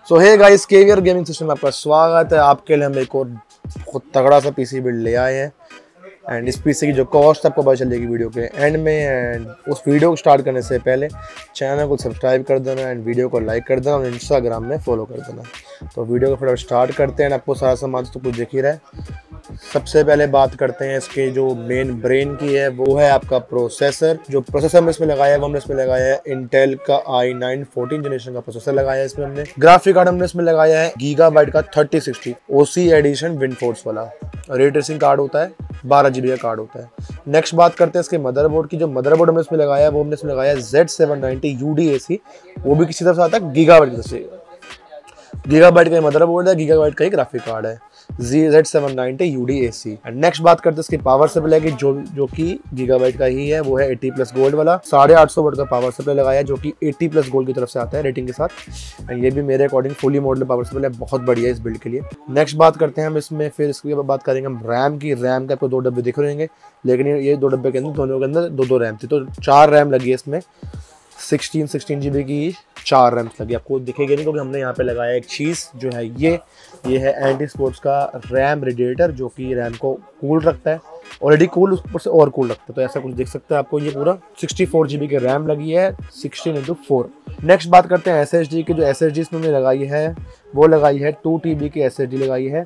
सो hey guys, KVR gaming system में आपका स्वागत है। आपके लिए हम एक और बहुत तगड़ा सा पीसी बिल्ड ले आए हैं एंड इस पीसी की जो कॉस्ट आपको पता चलेगी वीडियो के एंड में। एंड उस वीडियो को स्टार्ट करने से पहले चैनल को सब्सक्राइब कर देना एंड वीडियो को लाइक कर देना और इंस्टाग्राम में फॉलो कर देना। तो वीडियो को फटाफट स्टार्ट करते हैं। आपको सारा सामान तो कुछ दिख ही रहा है। सबसे पहले बात करते हैं इसके जो मेन ब्रेन की है, वो है आपका प्रोसेसर। जो प्रोसेसर हमने इसमें लगाया है वो हमने इसमें लगाया है इंटेल का i9 14 जनरेशन का प्रोसेसर लगाया है इसमें हमने। ग्राफिक कार्ड हमने इसमें लगाया है गीगाबाइट का 3060 OC एडिशन विंडफोर्स वाला। रे ट्रेसिंग कार्ड होता है, 12 GB का कार्ड होता है। नेक्स्ट बात करते हैं इसके मदरबोर्ड की। जो मदरबोर्ड हमने इसमें लगाया है वो हमने इसमें लगाया है Z790 UDAC। वो भी किसी तरफ से आता है गीगाबाइट की तरफ से। गीगाबाइट का मदरबोर्ड है, गीगाबाइट का ही ग्राफिक कार्ड है, Z790 UDAC। एंड नेक्स्ट बात करते हैं इसकी पावर सप्लाई की, जो कि गीगाबाइट का ही है। वो है 80+ गोल्ड वाला 850 वोल्ट का पावर सप्लाई लगाया है, जो कि 80+ गोल्ड की तरफ से आता है रेटिंग के साथ। एंड ये भी मेरे according fully model power supply बहुत बढ़िया है इस बिल्ड के लिए। नेक्स्ट बात करते हैं हम इसमें, फिर इसके बाद बात करेंगे हम रैम की। रैम के आपको 2 डब्बे दिख रहेंगे, लेकिन ये 2 डब्बे के अंदर दोनों के अंदर 2 रैम थी, तो 4 रैम लगी है इसमें। 16 GB की 4 रैम्स लगी। आपको दिखेगी नहीं क्योंकि हमने यहाँ पे लगाया एक चीज़ जो है ये है एंटी स्पोर्ट्स का रैम रेडिएटर, जो कि रैम को कूल रखता है। ऑलरेडी कूल, ऊपर से और कूल रखता है। तो ऐसा कुछ देख सकते हैं आपको। ये पूरा 64 GB की रैम लगी है 16x4। नेक्स्ट बात करते हैं SSD की। जो SSD इसमें लगाई है वो लगाई है 2 TB की SSD लगाई है।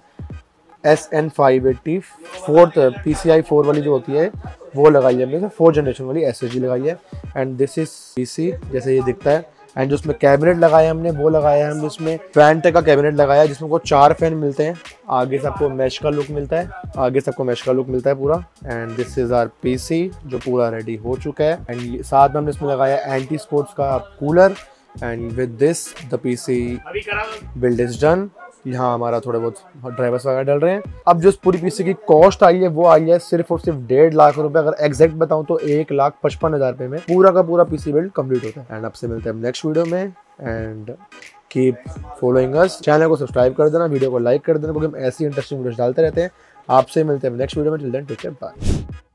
SN580 4th PCI 4 वाली जो होती है वो लगाई है हमने, 4 जनरेशन वाली SSD लगाई है। एंड दिस इज PC जैसे ये दिखता है। एंड जो उसमें कैबिनेट लगाया हमने वो लगाया है हमने इसमें फैन टेक का कैबिनेट लगाया है, जिसमें को 4 फैन मिलते हैं। आगे से आपको मैश का लुक मिलता है, पूरा। And this is our PC जो पूरा रेडी हो चुका है। एंड साथ में हमने इसमें लगाया एंटी स्पोर्ट्स का cooler. And with this the PC build is done. यहाँ हमारा थोड़े बहुत ड्राइवर्स वगैरह डल रहे हैं। अब जो पूरी पीसी की कॉस्ट आई है वो आई है सिर्फ और सिर्फ 1.5 लाख रुपए। अगर एग्जैक्ट बताऊं तो 1,55,000 रुपए में पूरा का पूरा पीसी बिल्ड कंप्लीट होता है। एंड अब से मिलते हैं नेक्स्ट वीडियो में। And keep following us. Channel को सब्सक्राइब कर देना, वीडियो को लाइक कर देना, क्योंकि हम ऐसी इंटरेस्टिंग वीडियोस डालते रहते हैं। आपसे मिलते हैं नेक्स्ट वीडियो में। Till then take care, bye.